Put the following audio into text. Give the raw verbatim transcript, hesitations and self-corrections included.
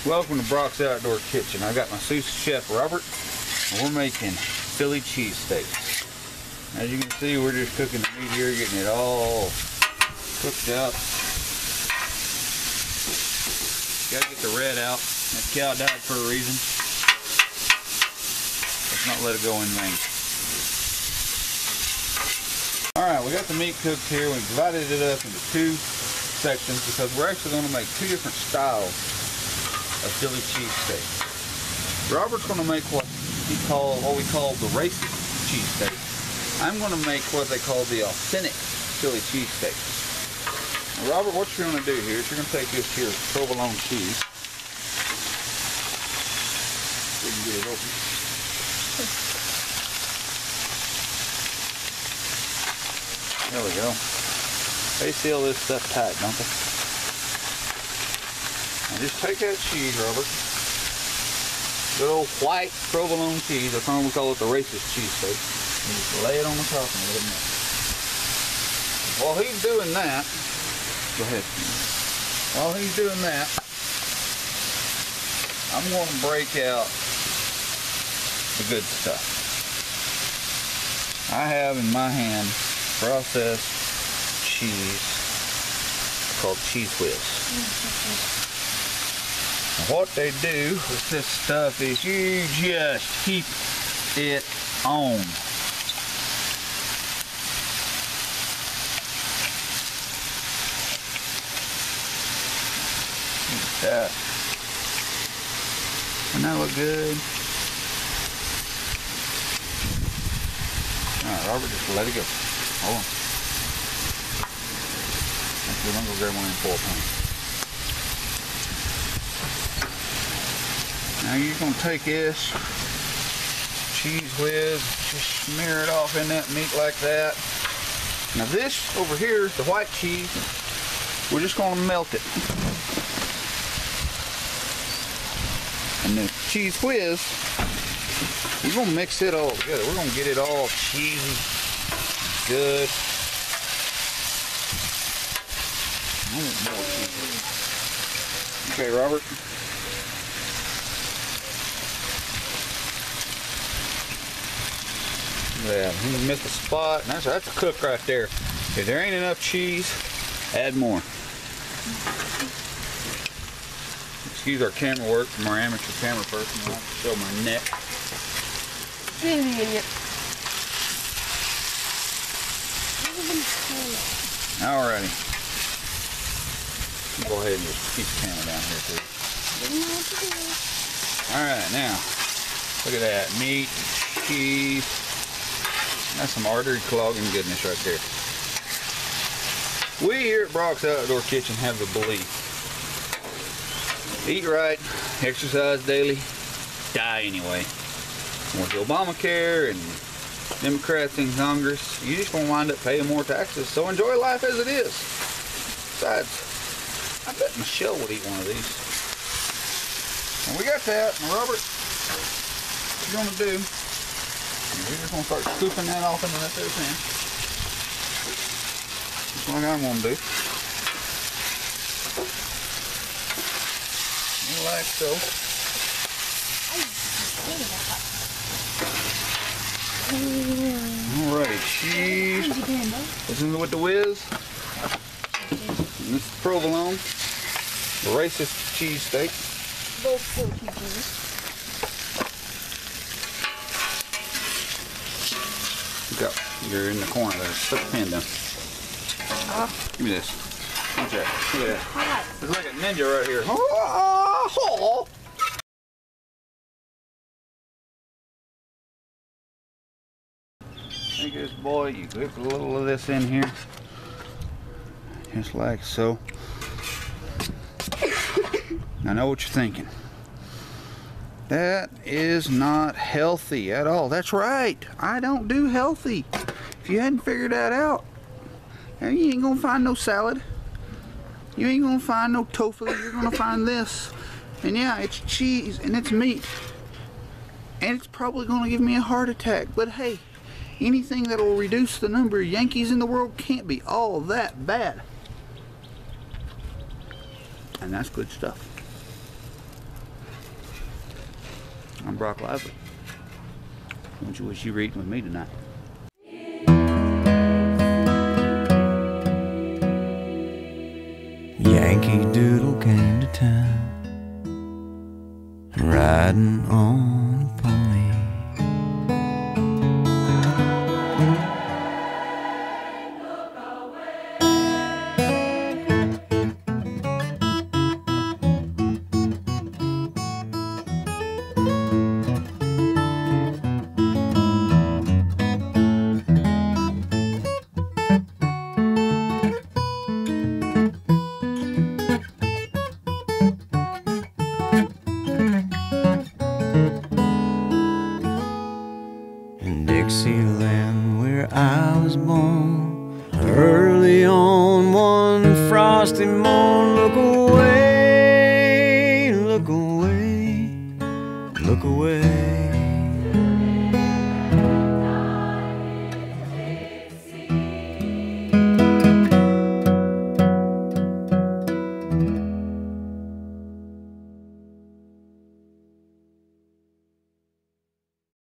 Welcome to Brocke's Outdoor Kitchen. I got my sous chef Robert, and we're making Philly cheesesteaks. As you can see, we're just cooking the meat here, getting it all cooked up. Gotta get the red out. That cow died for a reason. Let's not let it go in vain. Alright, we got the meat cooked here. We divided it up into two sections because we're actually going to make two different styles of Philly cheesesteak. Robert's going to make what he called, what we call the racist cheesesteak. I'm going to make what they call the authentic Philly cheesesteak. Now, Robert, what you're going to do here is you're going to take this here provolone cheese. We can get it open. There we go. They seal this stuff tight, don't they? Now just take that cheese, Robert. Good old white provolone cheese. That's why we call it the racist cheesesteak. And just lay it on the top and let it melt. While he's doing that, go ahead. While he's doing that, I'm going to break out the good stuff. I have in my hand processed cheese called Cheese Whiz. And what they do with this stuff is you just keep it on. Look at that. Doesn't that look good? Alright, Robert, just let it go. Hold on. Actually, I'm going to go grab one in four pounds. Now you're going to take this Cheese Whiz, just smear it off in that meat like that. Now this over here, the white cheese, we're just going to melt it. And the Cheese Whiz, we're going to mix it all together. We're going to get it all cheesy, good. I want more cheese. Okay, Robert. Yeah, you missed a spot. That's, that's a cook right there. If there ain't enough cheese, add more. Excuse our camera work from our amateur camera person. I'll have to show my neck. Alrighty. Go ahead and just keep the camera down here too. Alright, now look at that. Meat, cheese. That's some artery clogging goodness right there. We here at Brocke's Outdoor Kitchen have the belief: eat right, exercise daily, die anyway. With Obamacare and Democrats in Congress, you just gonna wind up paying more taxes. So enjoy life as it is. Besides, I bet Michelle would eat one of these. And we got that. And Robert, what you're gonna do? We're just going to start scooping that off into that there pan. That's what I'm going to do. Like so. Alright, cheese. This is with the whiz. And this is provolone. The racist cheesesteak. Both full cheese. Go. You're in the corner there. Put the pan down. Uh, Give me this. Watch that. Look at that. Hot. It's like a ninja right here. Oh, Take this boy, you whip a little of this in here. Just like so. I know what you're thinking. That is not healthy at all. That's right. I don't do healthy. If you hadn't figured that out, you ain't gonna find no salad. You ain't gonna find no tofu. You're gonna find this. And yeah, it's cheese and it's meat. And it's probably gonna give me a heart attack. But hey, anything that will reduce the number of Yankees in the world can't be all that bad. And that's good stuff. I'm Brock Lively. Don't you wish you were eating with me tonight? Yankee Doodle came to town, riding on a pony. In Dixieland, where I was born, early on one frosty morn, look away, look away, look away.